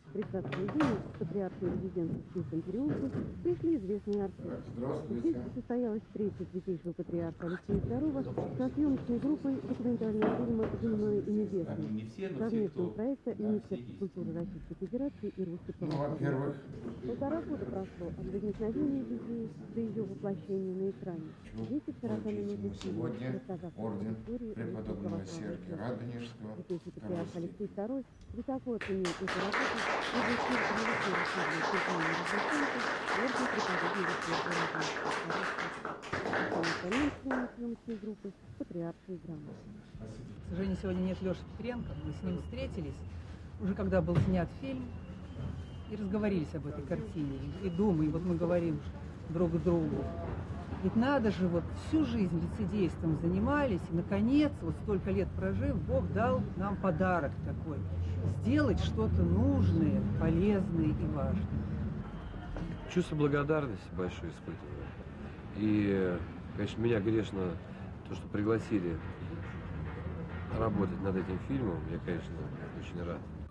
30 июня в патриаршей резиденции в Чистом переулке пришли известные артисты. Здесь состоялась встреча святейшего патриарха Алексея II со съемочной группой документального фильма «Земное и небесное» совместного проекта Министерства культуры Российской Федерации и Русской Православной. Полтора года прошло от возникновения идеи до ее воплощения на экране. 240-минутный фильм, рассказавший истории преподобного Сергия Радонежского. Святейший патриарх Алексей II высоко оценил эту работу и высший превосходный культурный развлеченцы орден преподобного Сергия Радонежского. Съемочной группы патриаршей драмы. К сожалению, сегодня нет Леши Петренко. Мы с ним встретились, уже когда был снят фильм, и разговорились об этой картине. И думаем, вот мы говорим друг другу, ведь надо же, вот всю жизнь лицедейством занимались, и, наконец, вот столько лет прожив, Бог дал нам подарок такой. Сделать что-то нужное, полезное и важное. Чувство благодарности большое испытываю. И, конечно, меня грешно то, что пригласили работать над этим фильмом. Я, конечно, очень рад.